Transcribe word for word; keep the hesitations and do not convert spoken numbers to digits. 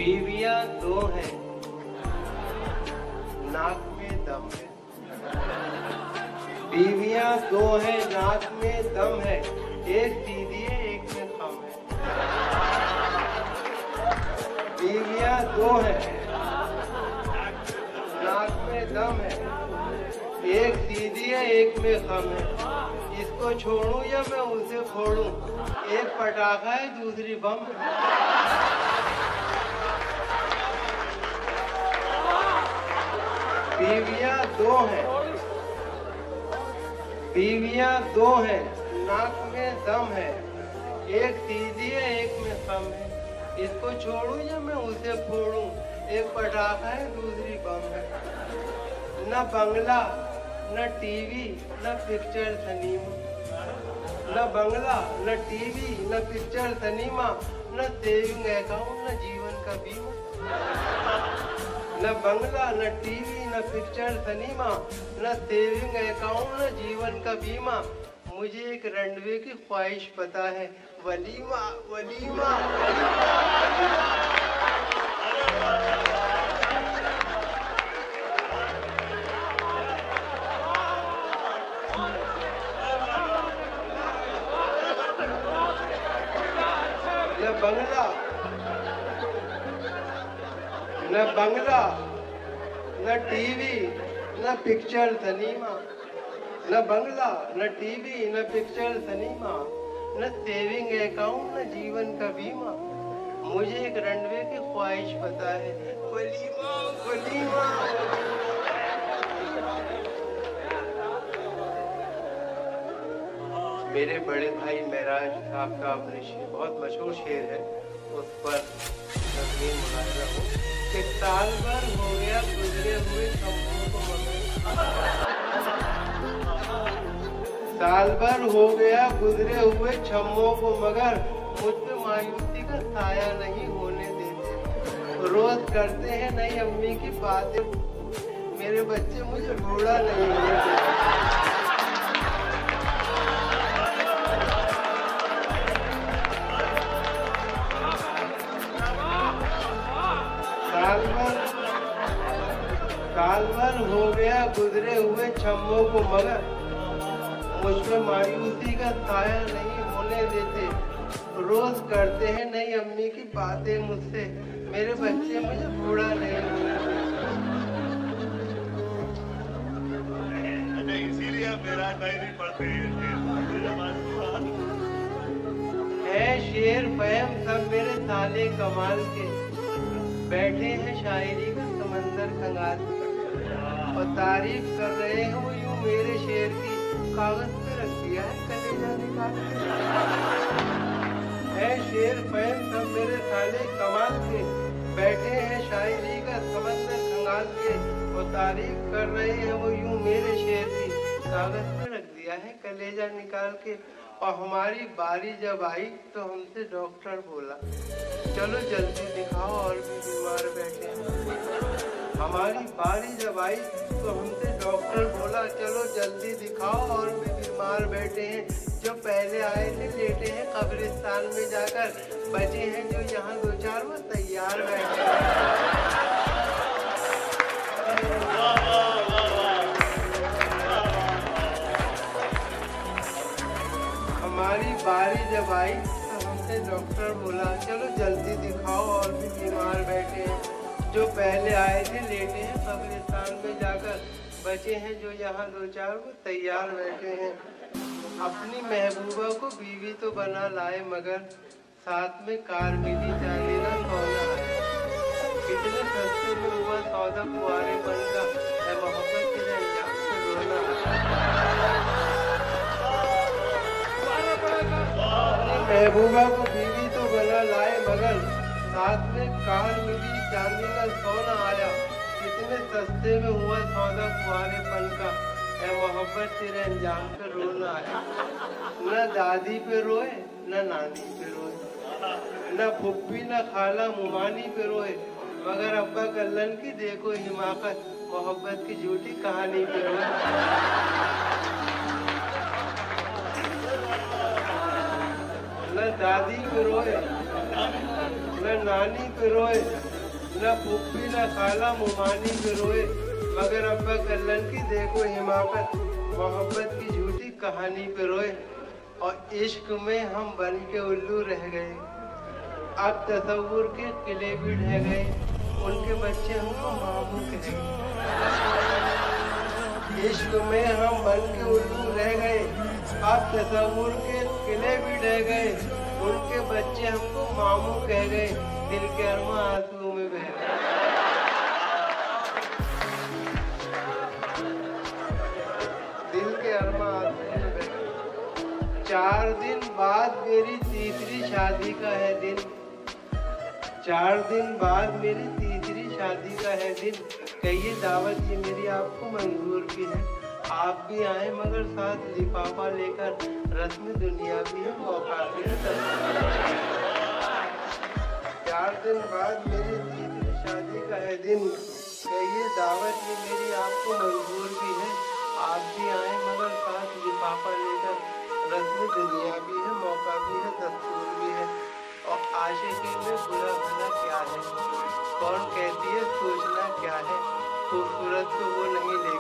बीवियां दो हैं, नाक में दम है। बीवियां दो हैं, नाक में दम है, एक सीधी है एक में खम है। बीवियां दो हैं, नाक में दम है, एक सीधी है एक में खम है। इसको छोड़ूं या मैं उसे फोड़ूं, एक पटाखा है दूसरी बम है। बीवियां दो हैं, बीवियां दो हैं, नाक में दम है, एक सीधी है एक में खम है। इसको छोड़ूं या मैं उसे फोड़ूं, एक पटाखा है दूसरी बम है। न बंगला न टीवी न पिक्चर सिनेमा, न बंगला न टीवी न पिक्चर सिनेमा, न सेविंग अकाउंट न जीवन का बीमा। न बंगला न टीवी न पिक्चर सिनेमा, न सेविंग अकाउंट न जीवन का बीमा। मुझे एक रनवे की ख्वाहिश पता है, वलीमा वलीमा न बंगला न बंगला न टीवी न पिक्चर सिनेमा, न बंगला न टीवी न पिक्चर सिनेमा, न सेविंग अकाउंट न जीवन का बीमा। मुझे एक रनवे की ख्वाहिश पता है, वलीमा वलीमा। मेरे बड़े भाई महराज साहब का अपने शेर, बहुत मशहूर शेर है, उस पर नज़मीन मुलाहिजा हो कि साल भर हो गया गुजरे हुए शम्भू को मगर, साल भर हो गया गुजरे हुए छम्मों को मगर, मुझ पे मायूसी का साया नहीं होने देते। रोज करते हैं नई अम्मी की बातें, मेरे बच्चे मुझे बूढ़ा नहीं होने देते। साल भर साल भर हो गया गुजरे हुए छम्मों को मगर, मुझ पे मायूसी का साया नहीं होने देते। रोज करते हैं नई अम्मी की बातें मुझसे, मेरे बच्चे मुझे बूढ़ा नहीं होने देते। इसीलिए मेरा नहीं पढ़ते है शेर फहम सब मेरे साले कमाल के, बैठे हैं शायरी का समंदर खंगाल के, और तारीफ कर रहे हैं वो यूं मेरे शेर की, कागज पे रख दिया है कलेजा निकाल के। है शेर फहम सब मेरे साले कमाल के, बैठे हैं शायरी का समंदर खंगाल के, और तारीफ कर रहे हैं वो यूं मेरे शेर की, कागज पे रख दिया है कलेजा निकाल के। और हमारी बारी जब आई तो हमसे डॉक्टर बोला, चलो जल्दी दिखाओ और भी बीमार बैठे हैं। हमारी बारी जब आई तो हमसे डॉक्टर बोला, चलो जल्दी दिखाओ और भी बीमार बैठे हैं। जो पहले आए थे लेटे हैं कब्रिस्तान में जाकर, बचे हैं जो यहाँ दो चार वो तैयार बैठे हैं। हमारी बारी जब आई तो हमसे डॉक्टर बोला, चलो जल्दी दिखाओ और भी बीमार बैठे हैं। जो पहले आए थे लेटे हैं कब्रिस्तान में जाकर, बचे हैं जो यहाँ दो चार वो तैयार बैठे हैं। अपनी महबूबा को बीवी तो बना लाए, मगर साथ में कार मिली चांदी ना सोना आया। कितने सस्ते में हुआ सौदा कुंवारेपन का, है मोहब्बत के अंजाम से रोना आया। महबूबा को बीवी तो बना लाए, मगर साथ में कार मिली चांदी का सोना आया। कितने सस्ते में हुआ सौदा कुंवारेपन का, है मोहब्बत तेरे अंजाम पे रोना आया। न दादी पे रोए न नानी पे रोए, न फुप्पी न खाला मुमानी पे रोए, मगर अब्बा कल्लन की देखो हिमाकत, मोहब्बत की झूठी कहानी पे रोए। न दादी पे रोए न नानी पे रोए, न फूफी न खाला मुमानी पे रोए, मगर अब्बा कल्लन की देखो हिमाकत, मोहब्बत की झूठी कहानी पे रोए। और इश्क में हम बन के उल्लू रह गए, अब तसव्वुर के किले भी ढह गए, उनके बच्चे हमको मामू कहे। इश्क में हम बन के उल्लू रह गए, अब तसव्वुर के किले भी ढह गए, उनके बच्चे हमको मामू कह गए, दिल के अरमा आंसू में बह गए। दिल के अरमा आंसू में बह गए। चार दिन बाद मेरी तीसरी शादी का है दिन, चार दिन बाद मेरी तीसरी शादी का है दिन, कहिए दावत ये मेरी आपको मंजूर भी है, आप भी आए मगर साथ लिफाफा लेकर, रस्म दुनिया भी है मौका भी है। चार दिन बाद मेरी तीसरी शादी का है दिन, कहिए दावत ये मेरी आपको मंजूर भी है, आप भी आए मगर साथ लिफाफा लेकर, रस्म दुनिया भी है मौका भी है दस्तूर भी है। और आशिकी में बुरा भला क्या है, कौन कहती है सोचना क्या है, खूबसूरत तो वो नहीं ले